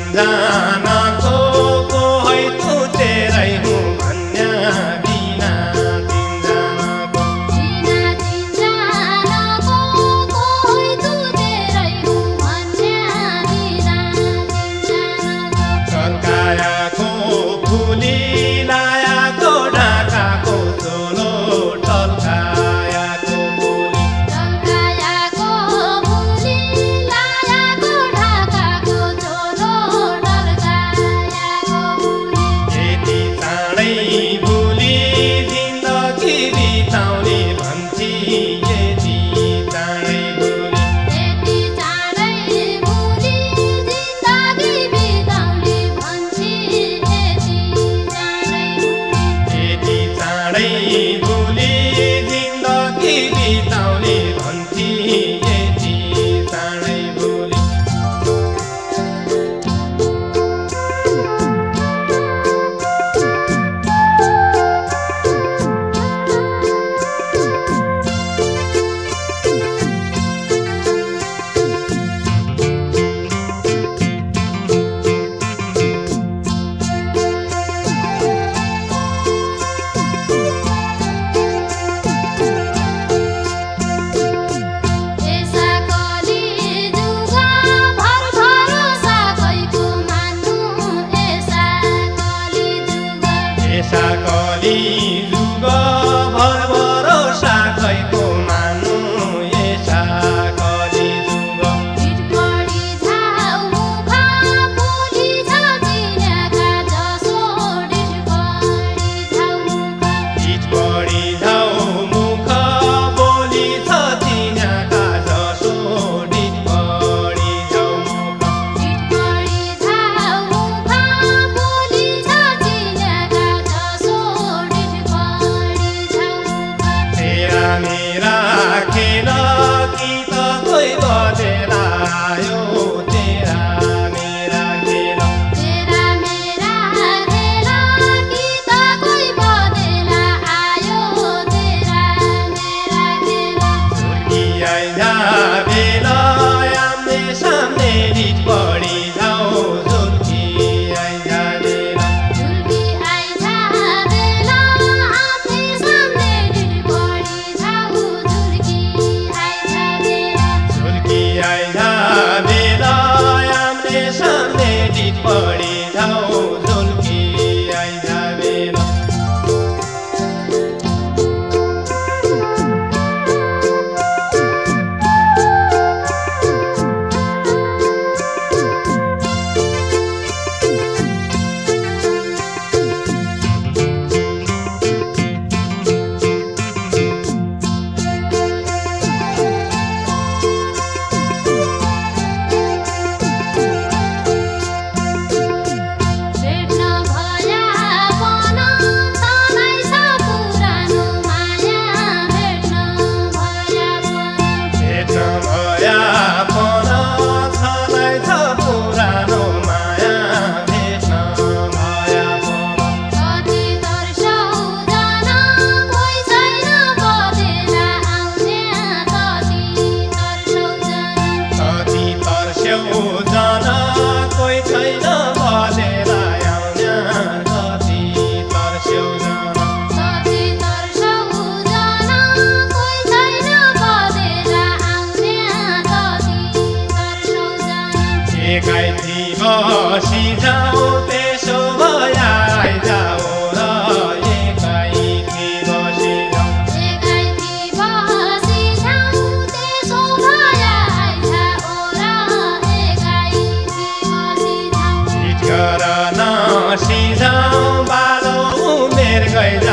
तिनजनाको को है तु तेरै हुँ भन्ने बिना तिनजनाको तिनजनाको को है तु तेरै हुँ भन्ने बिना तिनजनाको टल्कायाको फुली लायाको ढाकाको चोलो टल्कायाको फुली टल्कायाको फुली लायाको ढाकाको चोलो टल्कायाको फुली यति चाँडै भुली जिन्दगी बिताउने भन्थी यति चाँडै भुली यति चाँडै भुली जिन्दगी बिताउने भन्छी यति चाँडै भुली यति चाँडै भुली जिन्दगी बिताउने भन्थी यति चाँडै भुली एसा कली जुगा भर भरोसा कैको मान्नु एसा कली जुगा एसा कली जुग भर भरोसा खैको मान्नु एसा कली जुग हिटपडी झाउ मुखा बोली छ चिन्याका जसो हिटपडी झाउ मुखा हिट बढी झाउ मुख बोली छ चिन्याका जसो हिट बढी झाउ मुख हिटपडी झाउ मुखा बोली छ चिन्याका जसो हिटपडी झाउ मुखा तेरा मेरा खेल कि त कोही बजेर आयो तेरा मेरा खेल तेरा मेरा खेला कि त कोही बदेला आयो तेरा मेरा खेला झुल्की आइजा बेला आम्ने सामने हिट बढी झाउ झुल्की आइजा बेला झुल्की आइजा बेला आफै सामने हिटपडी झाउ झुल्की आइजा बेला झुल्की आइजा बेला आम्ने सामने हिट बढी झाउ झुल्की आइजा बेला भेट्न भया पन तँलाई छ पुरानो माया भेट्न भया पन भेट्न भया पन छँदै छ पुरानो माया भेट्न भया पन कति तर्स्यौ जान कोही छैन बदेला आउने कति तर्स्यौ जान कति तर्स्यौ जान कोही छैन बलेर आउने कति तर्स्यौ जान कति तर्स्यौ जान कोही छैन बदेला आउने कति तर्स्यौ जान एकाइथी बसी जाऊ त्यसो भया आइजाऊ र एकाइथी बसी जाऊ एकाइथी बसी जाऊ त्यसो भया आइजाऊ र एकाइथी बसी जाऊ हिट गर नसिजाऊ बालो उमेर गइजा